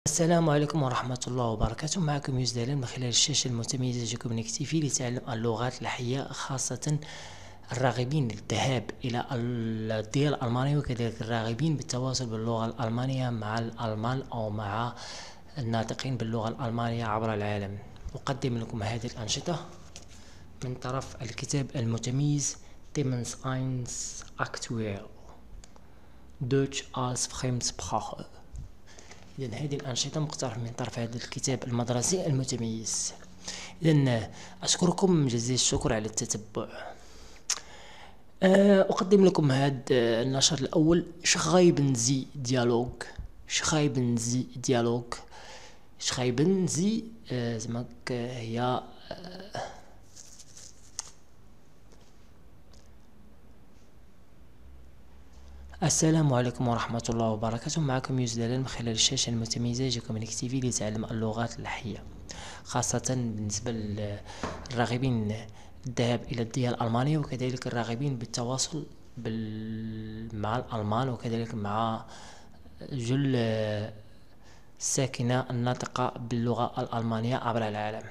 السلام عليكم ورحمة الله وبركاته. معكم يوسف من خلال الشاشة المتميزة جيكوب نكتيفي لتعلم اللغات الحية، خاصة الراغبين للذهاب إلى الديار الألمانية، وكذلك الراغبين بالتواصل باللغة الألمانية مع الألمان أو مع الناطقين باللغة الألمانية عبر العالم. أقدم لكم هذه الأنشطة من طرف الكتاب المتميز Demons 1 Aktuell Deutsch als Fremdsprache. إذن هذه الأنشطة مقترحة من طرف هذا الكتاب المدرسي المتميز. إذن أشكركم جزيل الشكر على التتبع. أقدم لكم هذا النشر الأول. شخايبن زي ديالوج. شخايبن زي ديالوج. شخايبن زي زمك هي السلام عليكم ورحمة الله وبركاته. معكم يوسف من خلال الشاشة المتميزة جيكوب نكتيفي لتعلم اللغات الحية، خاصة بالنسبة للراغبين الذهاب إلى الديار الألمانية، وكذلك الراغبين بالتواصل مع الألمان، وكذلك مع جل الساكنة الناطقة باللغة الألمانية عبر العالم.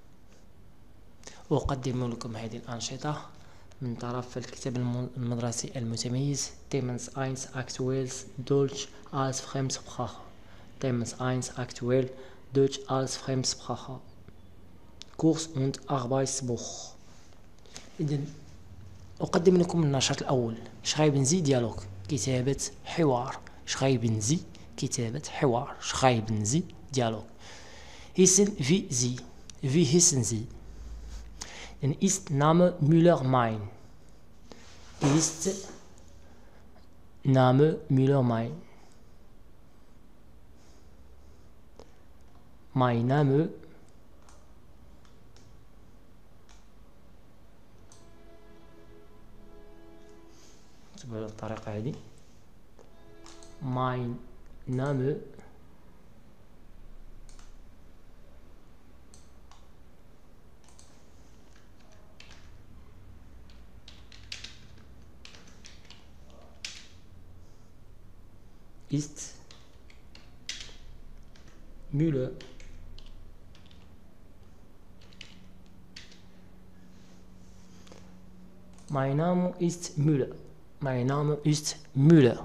أقدم لكم هذه الأنشطة من طرف الكتاب المدرسي المتميز Demons 1 Aktuell Deutsch als Fremdsprache. Demons 1 Aktuell Deutsch als Fremdsprache. Kurs und Arbeitsbuch. إذن أقدم لكم النشاط الأول. شخايبن زي ديالوج، كتابة حوار. شخايبن زي كتابة حوار. شخايبن زي ديالوج. Hissen wie Sie. Wie hissen Sie? Ist Name Müller-Mein. Ist Name Müller-Mein. Mein Name بالطريقة هذه. Mein Name ist Müller. Mein Name ist Müller. Mein Name ist Müller.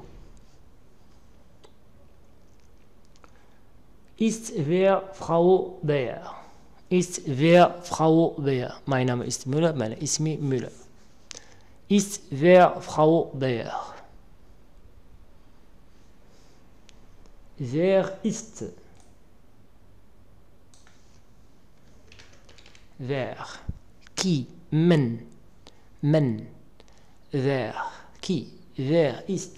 Ist wer Frau Bär. Ist wer Frau Bär. Mein Name ist Müller. Mein اسمي Müller. Ist wer Frau Bär. Wer ist. Wer. Qui. من. Wer. Qui. Wer ist.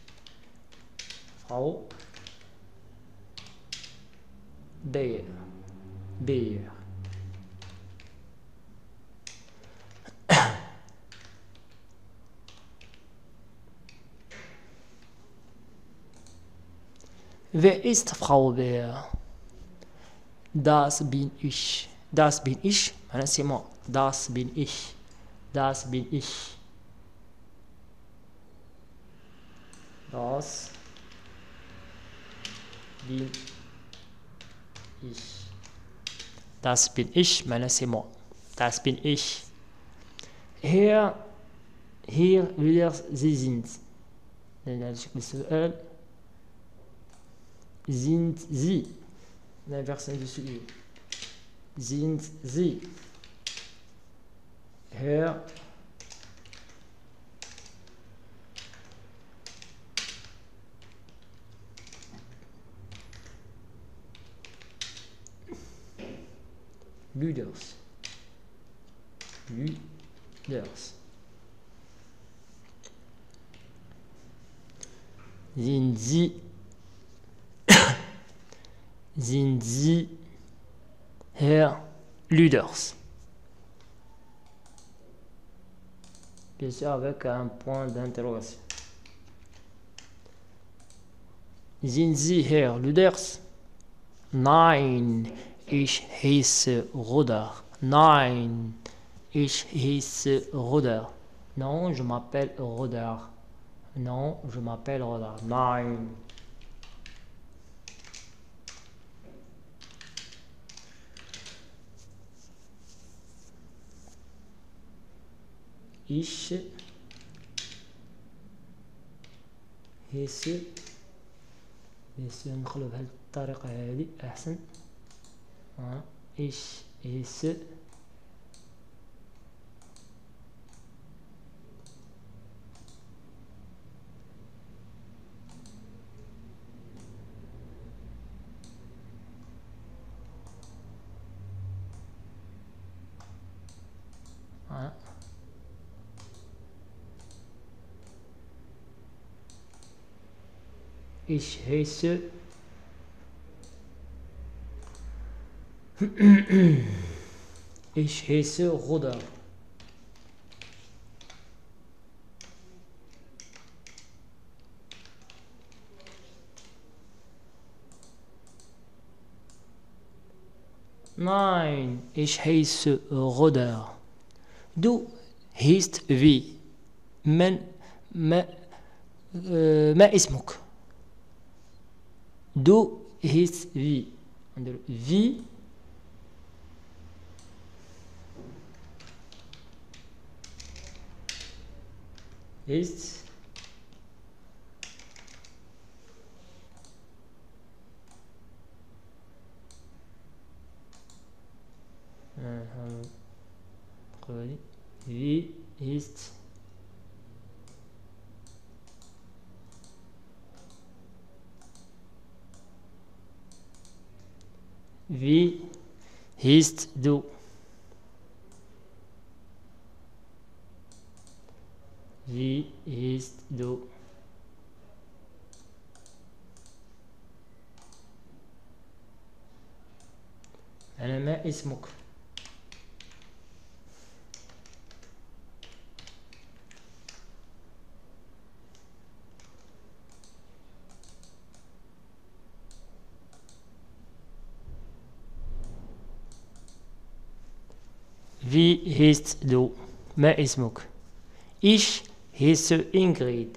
Frau Bär. Bär. Wer ist Frau Bär? Das bin ich. Das bin ich. C'est moi. Das bin ich. Das bin ich. Das bin ich. Das bin ich. C'est moi. Das bin ich. Hier wieder Sie sind. Sind Sie. L'inversion du sujet. Sind Sie. Herr Lüders. Lüders. Sind Sie. Sind Sie Herr Lüders? Bien sûr avec un point d'interrogation. Sind Sie Herr Lüders? Nein, ich heiße Roder. Nein, ich heiße Roder. Non, je m'appelle Roder. Non, je m'appelle Roder. Nein. إيش هيس نخلو بهذه الطريقة هذه أحسن. إيش هيس Ich heiße ich heiße Ruder. Nein, ich heiße Ruder. Du heißt wie? ما اسمك؟ Du heißt wie? Wie ist wie ist wie heißt du? Wie heißt du? أنا ما اسمك؟ Wie heißt du? ما اسمك؟ Ich heiße Ingrid.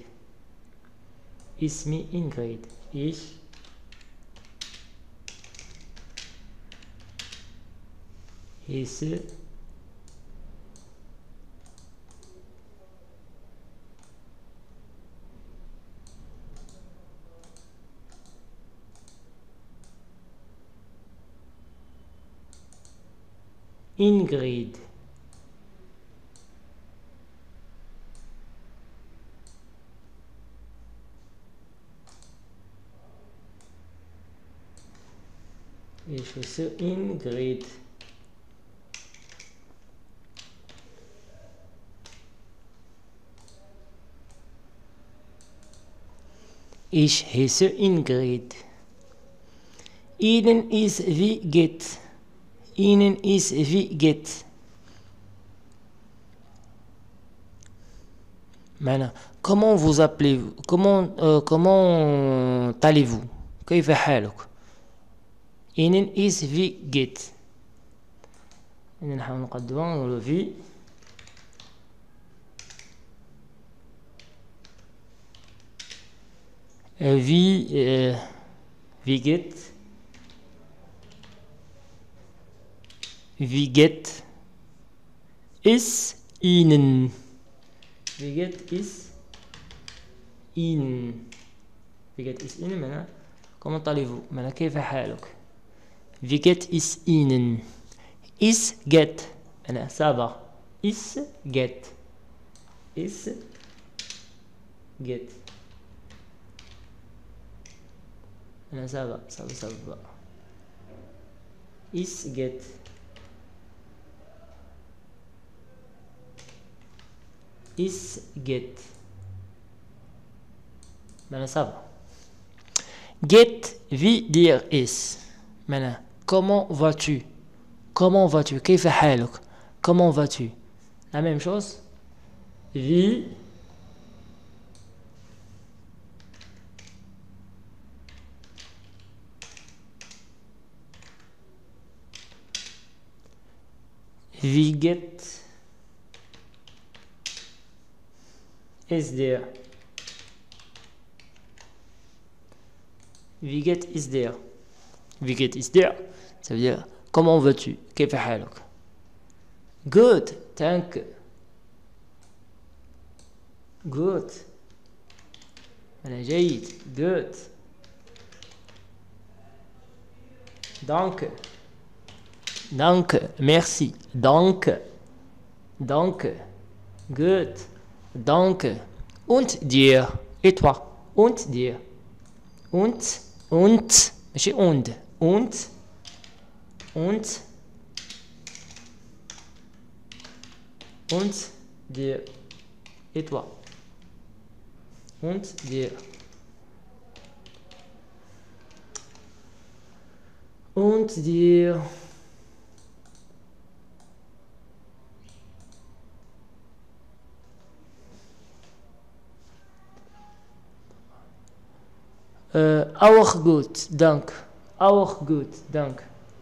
اسمي Ingrid. Ich heiße Ingrid. Ich heiße Ingrid. Ich heiße Ingrid. Ihnen ist wie geht. Ihnen ist wie geht. Maintenant, comment vous appelez-vous? Comment allez-vous? كيف حالك؟ Ihnen ist wie geht. نحاول نقدمها نقولوا في wie geht es Ihnen? Wie geht es Ihnen? Wie geht es Ihnen معناها comment allez-vous معناها كيف حالك. Wie geht es Ihnen? Es geht معناها ça va. Es geht معناها ça va ça va. Es geht معناها ça va. Get veut dire is معناها comment vas-tu? Comment vas-tu? كيف حالك? Comment vas-tu? La même chose. Wie geht es dir? Wie geht es dir? Wie geht es dir? Ça veut dire comment vas-tu? كيف حالك? Good, thank you. good. أنا جيد. good. danke. danke. merci. danke. danke. good. danke. und dir. et toi. und dir. und ماشي und dir. et toi. und dir. und dir. auch gut, dank. auch gut, dank.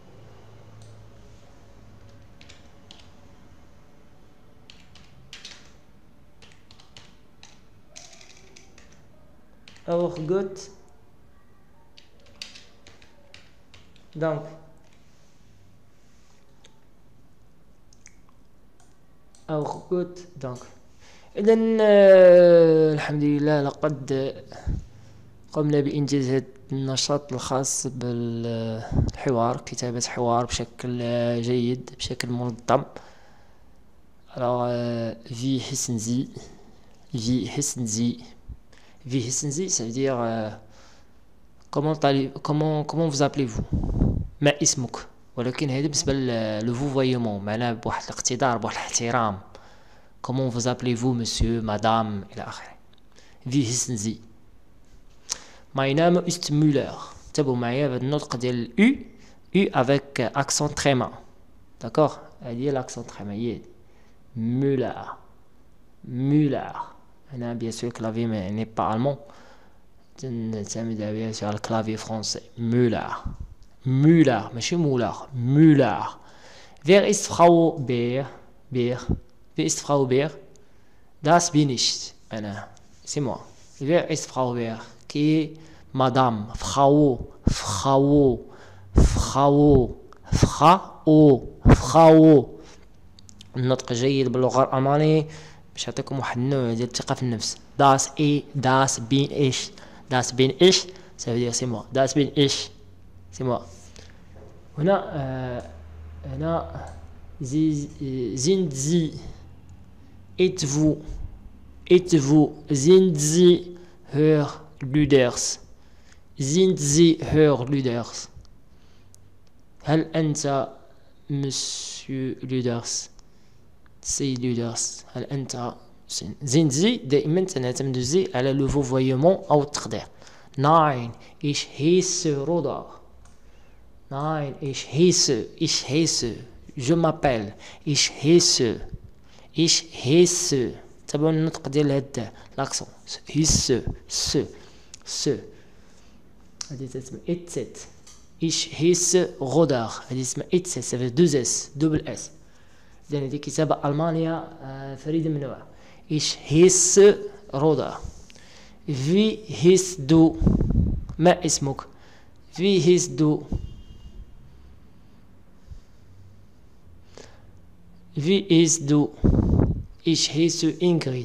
auch gut, dank. auch gut, dank. إذن الحمد لله لقد قمنا بإنجاز هذا النشاط الخاص بالحوار، كتابة حوار بشكل جيد بشكل منظم. Alors, wie heißen Sie? Wie heißen Sie? Wie heißen Sie? Ça veut dire comment vous appelez-vous? ما اسمك؟ ولكن هذا بالنسبة للفو فويمون، معناه بواحد الاقتدار بواحد الاحترام. Comment vous appelez-vous monsieur, madame إلى آخره. Wie heißen Sie? My name is Müller. تابعوا معايا بهذا النطق ديال U avec accent tréma. D'accord? هذه l'accent tréma هي Müller. Müller. هنا bien sûr clavier n'est pas allemand. نعتمد bien sur le clavier français. Müller. Müller ماشي مولر. Müller. Wer ist Frau Beer? Wer ist Frau Beer? Das bin ich. أنا. C'est moi. Wer ist Frau Beer? Qui est Madame? Frau. النطق جيد باللغة الألمانية باش يعطيكم واحد النوع ديال الثقة في النفس. Das bin ich. Das bin ich. Ça veut dire c'est moi. Das bin ich. C'est moi. هنا sind Sie. Êtes-vous. Sind Sie Hörlüders. Sind Sie Hörlüders. هل أنت مسيو لودرس؟ سي لودرس. هل أنت sind Sie دائما تنعتمد زي على لو فوفويمون أو التقدير. Nein, ich heiße Roder. Nein, ich heiße. Je m'appelle. Ich heiße. تابعوا النطق ديال هاد لاكسون. heiße. هذه تسمى اتسيت. Ich heiße Roder. هذه اسمها اتسيت. ça fait 2 S double S. إذن هذه كتابة ألمانية فريدة من نوعها. Ich heiße Roder. Wie heißt du? ما اسمك؟ Wie heißt du? Wie heißt du? Ich heiße Ingrid.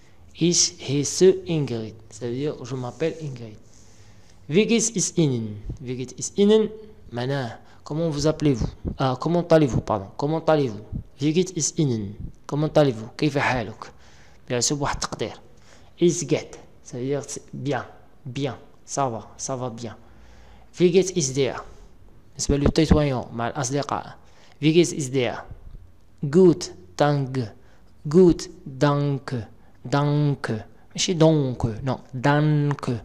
Ça veut dire je m'appelle Ingrid. Wie geht es Ihnen? معناه comment vous appelez-vous? comment allez-vous? Comment allez-vous? Wie geht es Ihnen? Comment allez-vous? كيف حالك؟ بيحسب واحد التقدير. Es geht. Ça veut dire bien. Ça va bien. Wie geht es dir? بالنسبة للتطويون مع الأصدقاء. Wie geht es dir? Gut, danke. ماشي donc non danke.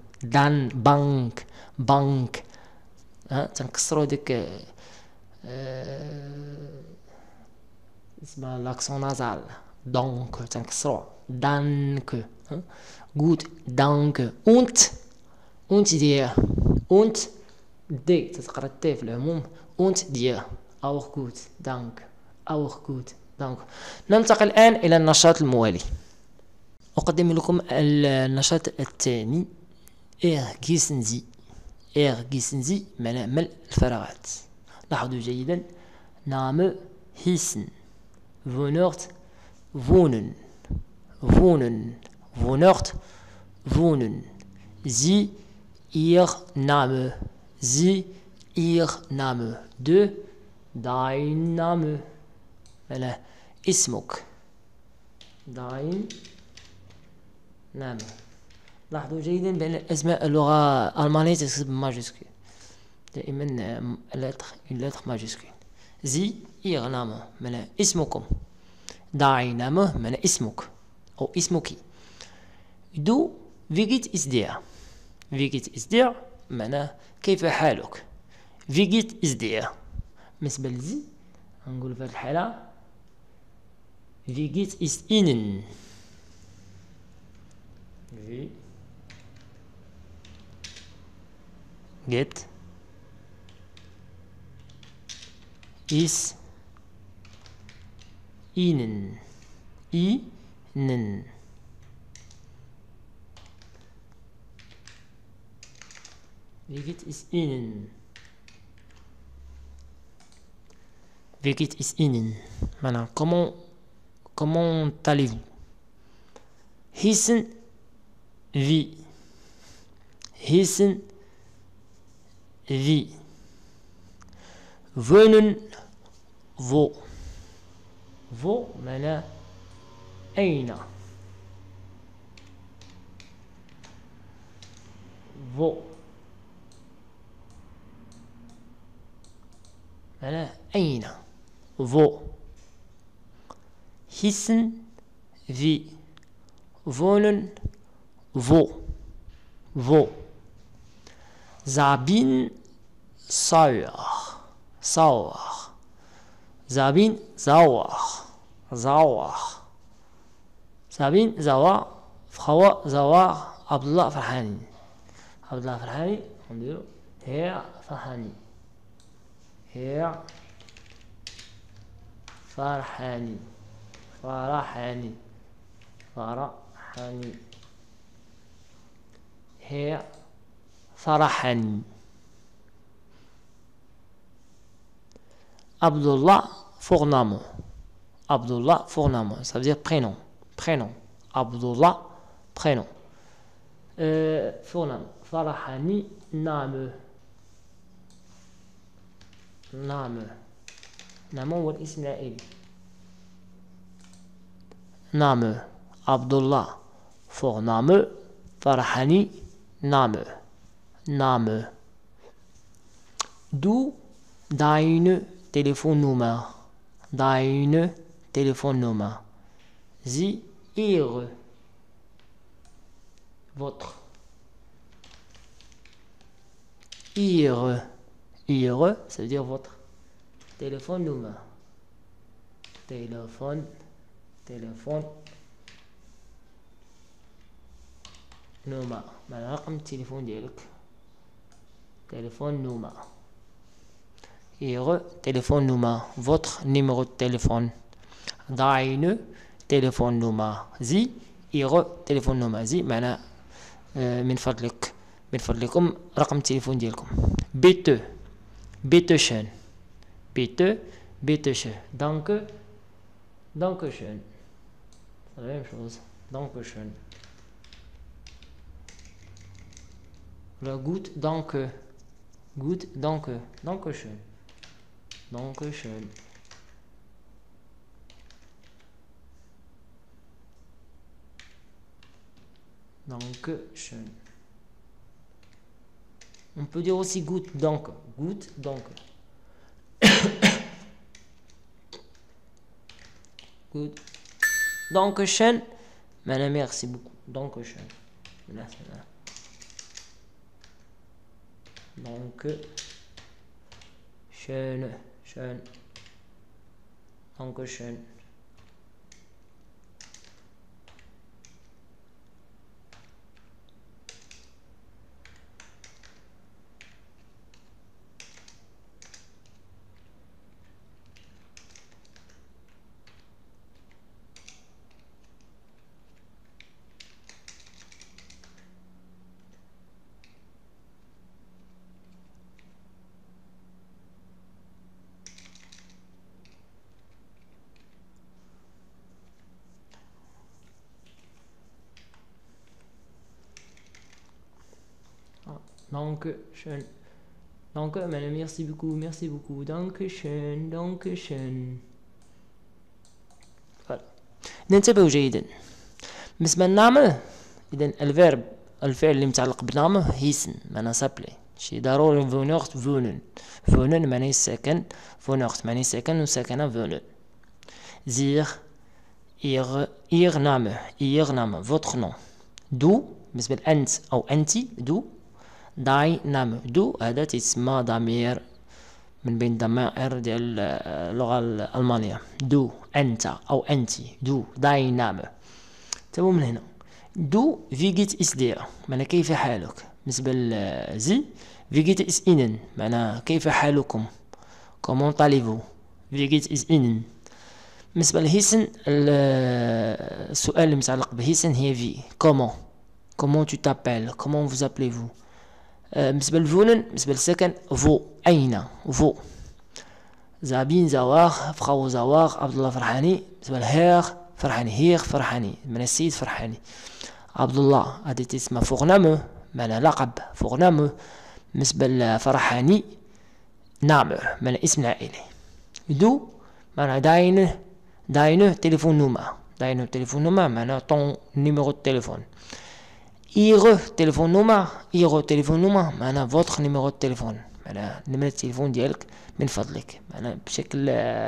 bank تنكسروا ديك اسمها لاكسون نازال. donc تنكسروا danke. gut danke. und dir. und دي تتقرا تي في العموم. und dir auch gut danke. ننتقل الآن إلى النشاط الموالي. أقدم لكم النشاط الثاني. ergießen Sie معناه ملء الفراغات. لاحظوا جيدا. Name hießen. Wohnort wohnen. wohnort, wohnen. Sie, ihr Name. Sie, ihr Name. De, dein Name. Voilà. اسمك. dein Name. لاحظوا جيدا بأن أسماء اللغة الألمانية تكتب ماجسكول دائما une lettre majuscule. Sie, ihr Name. معنى اسمكم. dein Name معنى اسمك أو اسمك. Du, wie geht es dir? Wie geht es dir معنى كيف حالك. Wie geht es dir بالنسبة لزي نقول في هذه الحالة Wie geht es Ihnen? Wie geht es Ihnen? Ihnen. Wie geht es Ihnen? Wie geht es Ihnen? Maintenant, comment allez-vous? Heißen wie? Heißen wie? Wohnen wo? Wo معناه أين؟ wo معناه أين؟ wo hießen wie wohnen wo Sabine sauer Sabine sauer Sabine sauer Frau sauer Abdullah فرحاني نديرو Herr فرحاني Herr فرحاني Abdullah Fournamo. Ça veut dire prénom. Abdullah, prénom. Fournamo. Farahani, Name هو الاسم العائلي. Name. Abdullah. Fournamo. Farahani, Name. Du, deine Telefonnummer. Sie, ihre. Votre. Ihre, ça veut dire votre. Téléphone-nummer. Téléphone. نومة مع رقم التليفون ديالك. téléphone nummer. Ihre Telefonnummer, votre numéro de téléphone. Deine Telefonnummer. Sie, ihre Telefonnummer. Sie معنى من فضلكم رقم التليفون ديالكم. Bitte schön. Bitte schön. Danke schön. La même chose. Danke schön. La gut danke. Danke schön. On peut dire aussi gut danke. Gut. Danke schön. Merci beaucoup. Danke schön. Danke schön. Danke schön. danke schön. danke معناها merci beaucoup merci beaucoup danke schön danke schön. ننتبه جيدا بالنسبة للنعمة. إذا الفعل اللي متعلق بنعمة هيسن معناها سابلي شي ضروري فونوغت فونن. فونن معناها السكن، فونوغت معناها سكن وساكنة فونن. زيغ إيغ نعمة فوتخ نون. دو بالنسبة لأنت أو أنتي دو. داي نعمة دو هذا تسمى ضمير من بين ضمائر ديال اللغة الألمانية. دو أنت أو أنتي دو داي نعمة. تبو من هنا دو فيجيت إس دير معناها كيف حالك. بالنسبة لزي فيجيت إس إنن معناها كيف حالكم كومون طاليفو فيجيت إس إنن. بالنسبة لهيسن السؤال اللي متعلق بهيسن هي في كومون تو تابيل كومون فوز ابليفو. بالنسبة لفونن بالنسبة للسكن فو أين فو. زابين زواغ فخو زواغ عبد الله فرحاني. بالنسبة لهيغ فرحاني هيغ فرحاني من السيد فرحاني. عبد الله هذه تسمى فوغنامو معنى لقب فوغنامو. بالنسبة لفرحاني نعم معنى اسم العائلة. دو معنى داينه تليفون نوما معنى طون نيميرو التليفون. إيغو تليفون نوما معنى فوتخ نيميرو التليفون معنى نمرة التليفون ديالك من فضلك معنى بشكل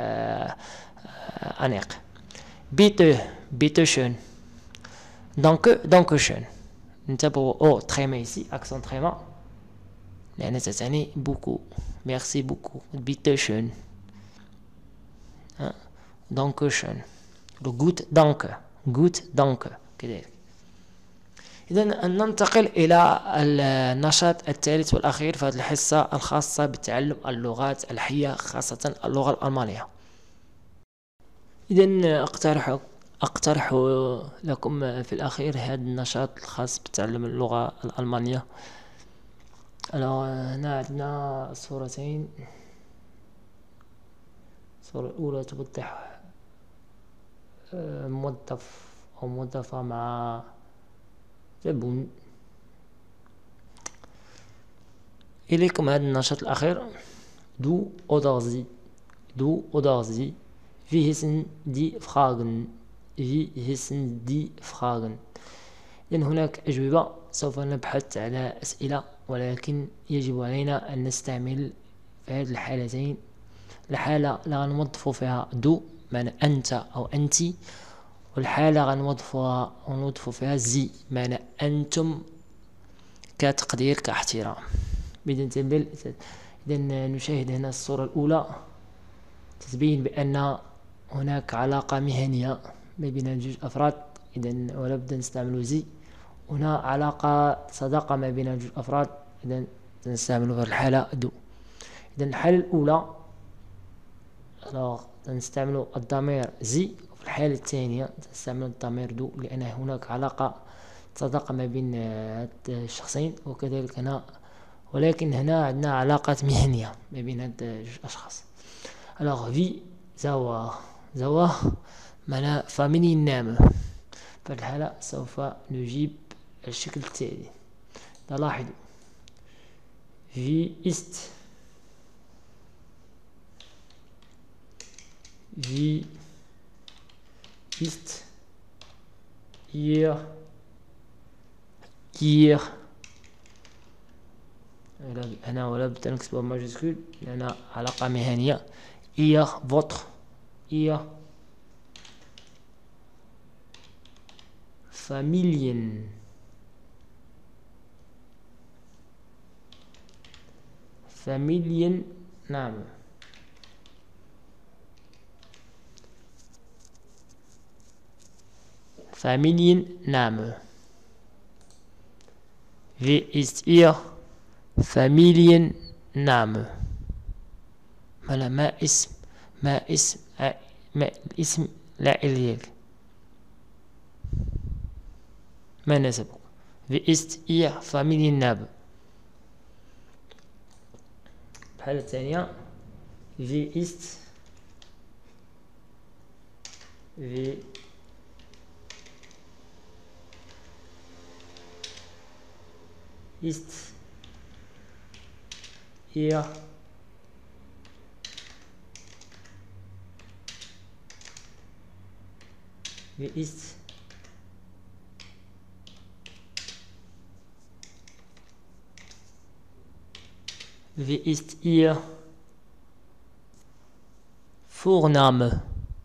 أنيق. بيتو شون دونك شون. نتابعو تخيما يسي أكسون تخيما لأن تعني بوكو ميرسي بوكو. بيتو شون دونك شون. جوت دانك كذلك. إذا ننتقل إلى النشاط الثالث والأخير في هذه الحصة الخاصة بتعلم اللغات الحية خاصة اللغة الألمانية. إذا أقترح لكم في الأخير هذا النشاط الخاص بتعلم اللغة الألمانية. هنا عندنا صورتين. الصورة الأولى توضح موظف أو موظفة مع زبون. إليكم هذا النشاط الأخير. دو oder sie wie heißen die Fragen. لأن هناك أجوبة سوف نبحث على أسئلة ولكن يجب علينا أن نستعمل في هذه الحالتين الحالة اللي غنوظفو فيها دو معنى أنت أو أنتي والحالة غنوظفو فيها زي معنى أنتم كتقدير كاحترام. إذا نشاهد هنا الصورة الأولى تتبين بأن هناك علاقة مهنية ما بين جوج أفراد. إذا ولا بد نستعمل زي. هنا علاقة صداقة ما بين جوج أفراد. إذا نستعمل في الحالة دو. إذا الحالة الأولى نستعمل الضمير زي. وفي الحالة الثانية نستعمل الضمير دو لأن هناك علاقة صداقة ما بين الشخصين وكذلك هنا ولكن هنا عندنا علاقة مهنية ما بين هاد الأشخاص. في زوا معنى فاميلي نام. في الحالة سوف نجيب الشكل التالي. لاحظوا في ist ihr هنا ولا بد نكتبها ماجيسكول لأن علاقة مهنية. ihr votre ihr Familien نعم Familienname. Wie ist Ihr Familienname؟ ما اسم العائلة ديالك ما نسبك. Wie ist Ihr Familienname؟ الحالة الثانية Wie ist Ihr wie ist Ihr Vorname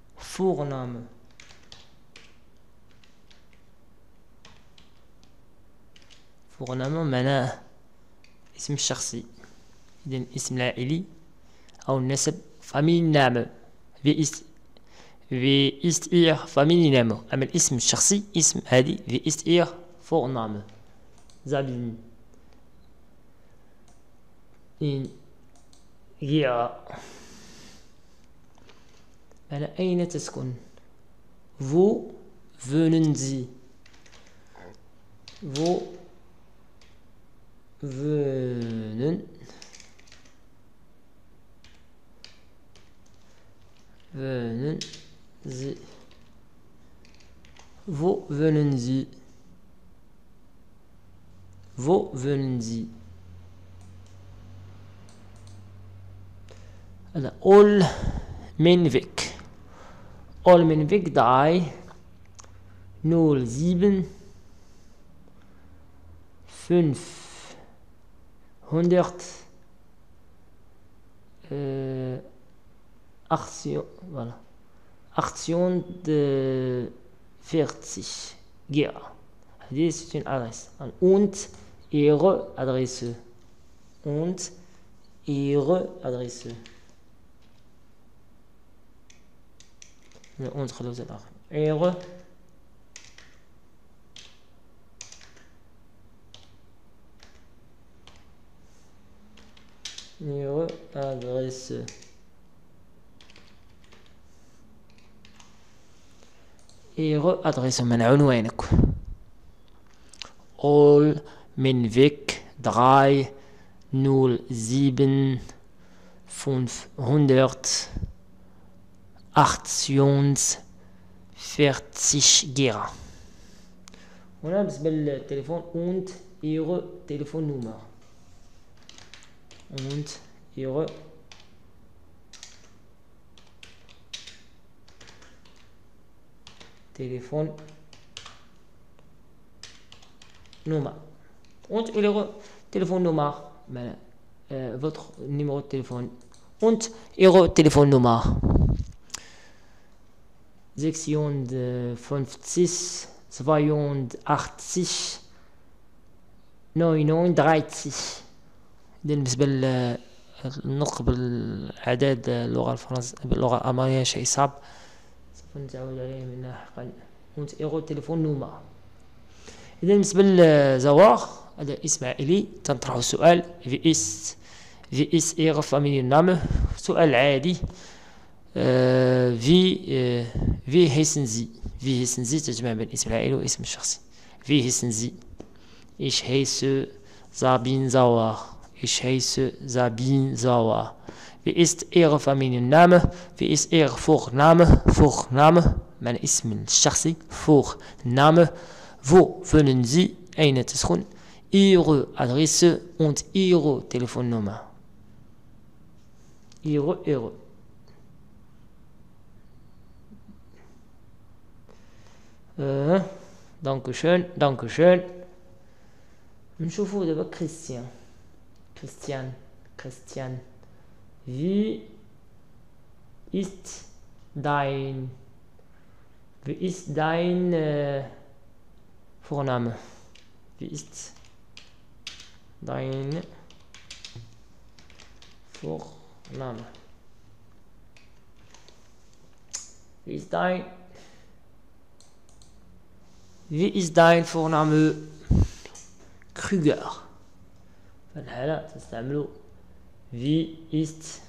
معناه اسم الشخصي، إذا الاسم العائلي أو النسب Familienname. Wie ist Ihr Familienname؟ أما الاسم الشخصي اسم هذه Wie ist Ihr Vorname؟ Sabine in Gera. أنا أين تسكن؟ Wo wohnen Sie؟ Wo wohnen Sie? Wo wohnen Sie? Wo wohnen Sie? أنا Olmenwick 3 07 500 Action de 40 Gera. هذه c'est une adresse. Und Ihre Adresse. Und Ihre Adresse. Und خلوه الآخر. Ihre Adresse. Ihre Adresse من عنوانك. Olmenwick 3 07 500 48 Gera. هنا بالنسبة للتليفون und Ihre Telefonnummer. Und Ihre Telefonnummer. Und Ihre Telefonnummer. Votre numéro de téléphone. Und Ihre Telefonnummer. Sektion 50 82 39. بالنسبة للنطق بالأعداد اللغة الفرنسية باللغة الألمانية شيء صعب، سوف نتعود عليه من لاحقا. und Ihre Telefonnummer. إذا بالنسبة للزوار هذا اسم عائلي تنطرح السؤال wie ist Ihre Familienname؟ سؤال عادي. wie heißen Sie تجمع بين اسم العائلي واسم الشخصي. wie heißen Sie؟ Ich heiße Sabine Sauer. Ich heiße Sabine Sauer. Wie ist Ihre Familienname؟ wie ist Ihr Vorname معنى اسم الشخصي. Vorname. Wo wohnen Sie؟ أين تسكن؟ Ihre Adresse und Ihre Telefonnummer. Ihre. Dankeschön. نشوفوا دابا Christian. Wie ist dein Vorname? Wie ist dein Vorname? Wie ist dein Vorname? Krüger. فالحالة تستعملوا wie ist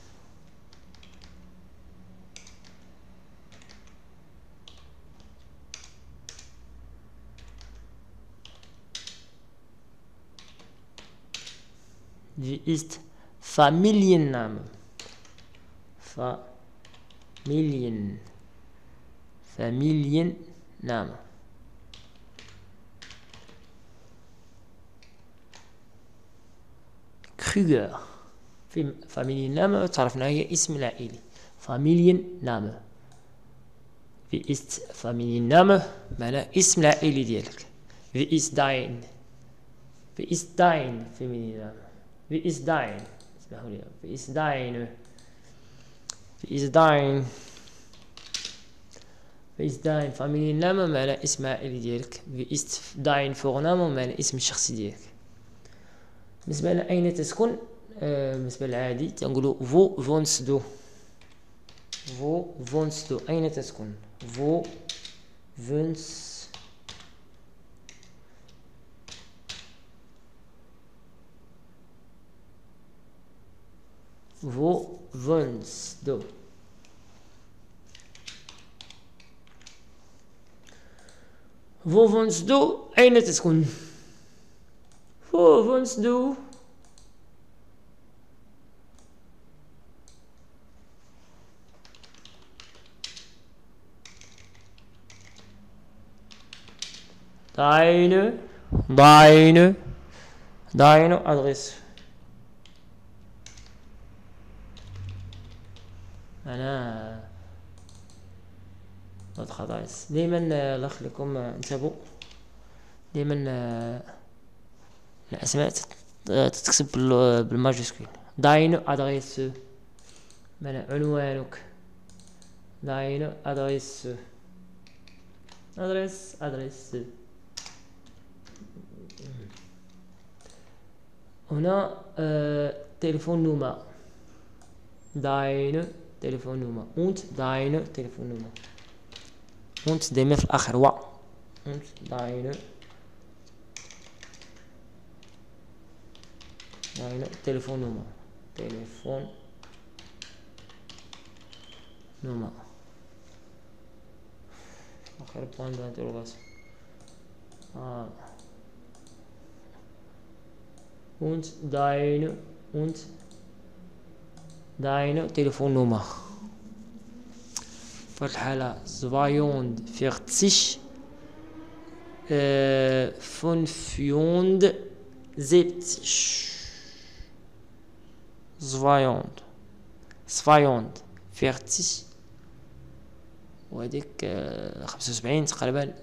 Familienname. Familienname. Krüger. في Familienname تعرفنا هي اسم العائلي. Familienname. Wie ist Familienname؟ معناه اسم العائلي ديالك. Wie ist dein؟ Wie ist dein Familienname؟ Wie ist dein؟ اسمحوا لي. Wie ist dein؟ Wie ist dein؟ Wie ist dein Familienname؟ معناه اسم العائلي ديالك. Wie ist dein Vorname؟ معناه اسم الشخصي ديالك. بالنسبة لأين تسكن، بالنسبة للعادي تنقولو wo wohnst du؟ wo wohnst du؟ أين تسكن؟ wo wohnst wo wohnst du؟ wo wohnst du؟ أين تسكن؟ wo wohnst du؟ deine Adresse. أنا votre adresse. دايما الله يخليكم انتبهوا، دايما الأسماء تتكتب بالماجسكول. deine Adresse معنى عنوانك. deine Adresse. adresse. هنا Telefonnummer. deine Telefonnummer und deine Telefonnummer. und دايما في الآخر و. und deine Telefonnummer. Telefonnummer. آخر point d'interrogation. und deine Telefonnummer. في الحالة 42 42 وهذيك 75 تقريبا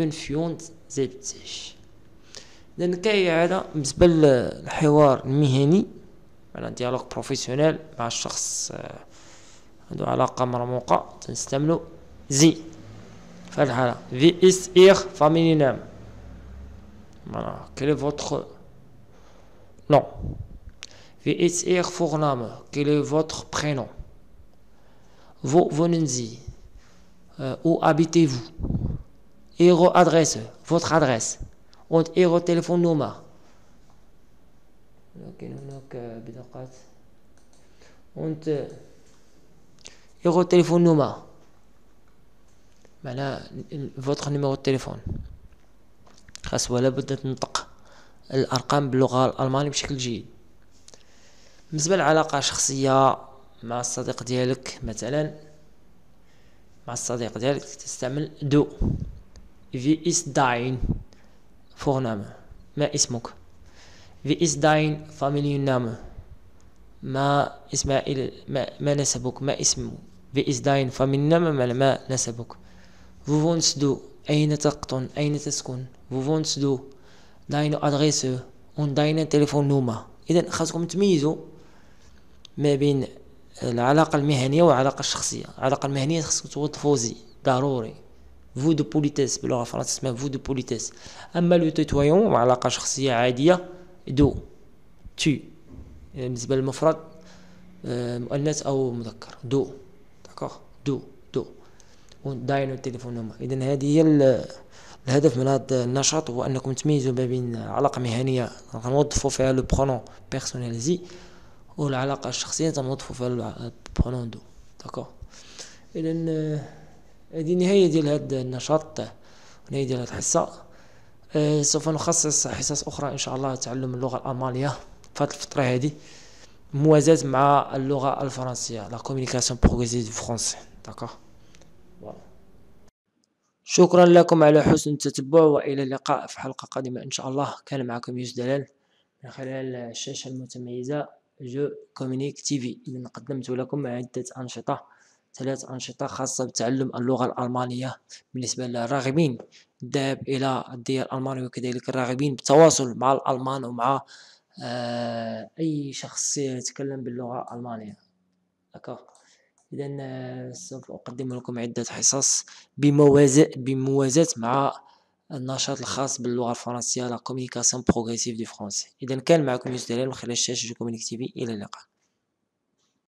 75. إذن كالعادة بالنسبة للحوار المهني على ديالوج بروفيسيونيل مع الشخص عنده علاقة مرموقة تنستعملو زي. في هذه الحالة Wie ist Ihr Familienname؟ voilà. Quel est votre nom؟ Wie ist Ihr Vorname؟ Quel est votre prénom؟ Wo wohnen Sie؟ où habitez-vous؟ Ihre Adresse, votre adresse und Ihre Telefonnummer. لكن هناك بطاقات und Ihre Telefonnummer معناها votre numéro de téléphone. خاص ولا بد تنطق الأرقام باللغة الألمانية بشكل جيد. بالنسبة للعلاقة شخصية مع الصديق ديالك مثلا، مع الصديق ديالك تستعمل دو. Wie ist dein Vorname؟ ما اسمك؟ Wie ist dein Familienname؟ ما اسم ما نسبك؟ ما اسمه؟ Wie ist dein Familienname؟ ما نسبك؟ Wo wohnst du؟ أين تقطن؟ أين تسكن؟ Wo wohnst du؟ deine Adresse und deine Telefonnummer. إذا خاصكم تميزوا ما بين العلاقة المهنية والعلاقة الشخصية. العلاقة المهنية خاصكم توظفوا زي ضروري فو دو بوليتيس باللغة الفرنسية اسمها فو دو بوليتيس. أما لو توتويون علاقة شخصية عادية دو تو بالنسبة للمفرد مؤنث أو مذكر دو. داكوغ دو وداينو تليفونوما. إذن هذه هي الهدف من هذا النشاط، هو أنكم تميزوا ما بين علاقة مهنية نوظفوا فيها لو برونون بيرسونيل زي، والعلاقة الشخصية تنوظفوا فيها البرونون دو. داكوغ. إذن هذه النهاية ديال هذا النشاط ونهاية ديال هذه الحصة. سوف نخصص حصص أخرى إن شاء الله تعلم اللغة الألمانية في هذه الفترة هذه موازاة مع اللغة الفرنسية لا كومونيكاسيون بروغريسيف دو فرونسي. داكوغ. شكرا لكم على حسن التتبع، وإلى اللقاء في حلقة قادمة إن شاء الله. كان معكم يوسف دلال من خلال الشاشة المتميزة جو كومونيك تيفي. إذا قدمت لكم عدة أنشطة، 3 أنشطة خاصة بتعلم اللغة الألمانية بالنسبة للراغبين الذهاب إلى الديار الألمانية، وكذلك الراغبين بالتواصل مع الألمان ومع أي شخص يتكلم باللغة الألمانية. داكوغ. إذا سوف أقدم لكم عدة حصص بموازاة مع النشاط الخاص باللغة الفرنسية، لا communication progressive du français. إذا كان معكم يوسف دلال من خلال شاشة جو كومونيك تيفي. إلى اللقاء.